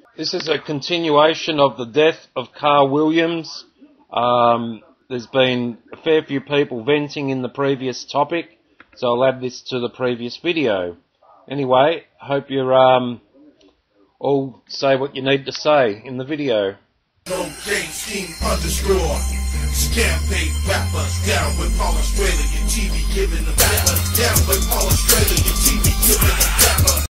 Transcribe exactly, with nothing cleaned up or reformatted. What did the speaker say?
This is a continuation of the death of Carl Williams. Um, there's been a fair few people venting in the previous topic, so I'll add this to the previous video. Anyway, hope you um, all say what you need to say in the video. No game scheme underscore. Scam paid rappers down with all Australian T V giving them rappers down with all Australian T V giving them rappers.